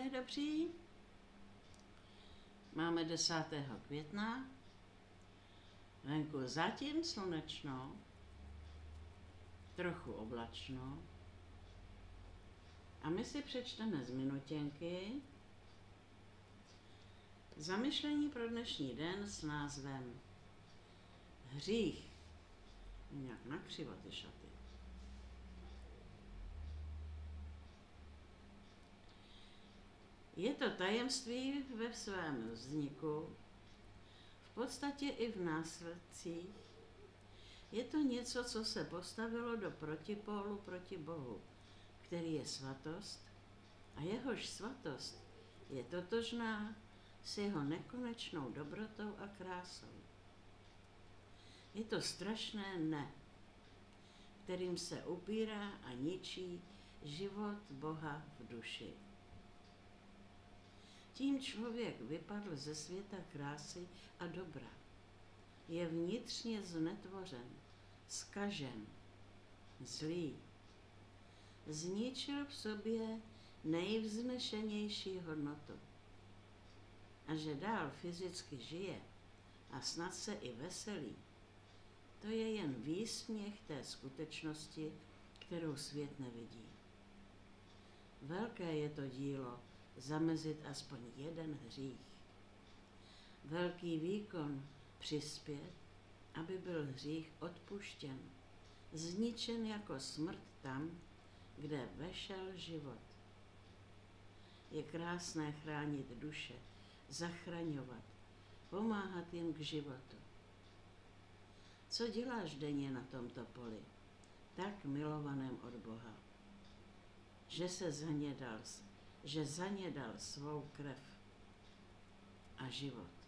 moji dobří. Máme 10. května. Venku zatím slunečno, trochu oblačno. A my si přečteme z minutěnky zamyšlení pro dnešní den s názvem Hřích. Nějak nakřivo ty šaty. Je to tajemství ve svém vzniku, v podstatě i v následcích. Je to něco, co se postavilo do protipólu proti Bohu, který je svatost, a jehož svatost je totožná s jeho nekonečnou dobrotou a krásou. Je to strašné ne, kterým se upírá a ničí život Boha v duši. Tím člověk vypadl ze světa krásy a dobra. Je vnitřně znetvořen, zkažen, zlý. Zničil v sobě nejvznešenější hodnotu. A že dál fyzicky žije a snad se i veselí, to je jen výsměch té skutečnosti, kterou svět nevidí. Velké je to dílo zamezit aspoň jeden hřích. Velký výkon přispět, aby byl hřích odpuštěn, zničen jako smrt tam, kde vešel život. Je krásné chránit duše, zachraňovat, pomáhat jim k životu. Co děláš denně na tomto poli, tak milovaném od Boha? Že zanědal svou krev a život.